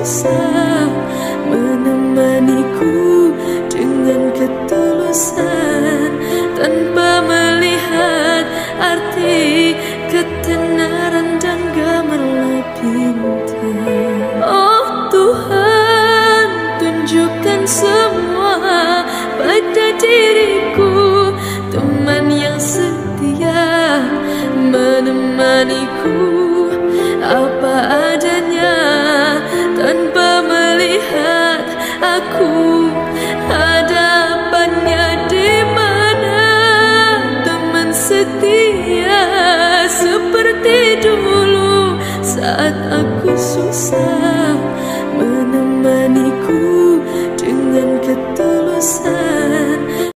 bisa menemaniku dengan ketulusan, tanpa melihat arti ketenaran dan gemerlap bintang. Oh Tuhan, tunjukkan semua pada diriku, teman yang setia menemaniku apa adanya, tanpa melihat aku hadapannya di mana. Teman setia seperti dulu saat aku susah.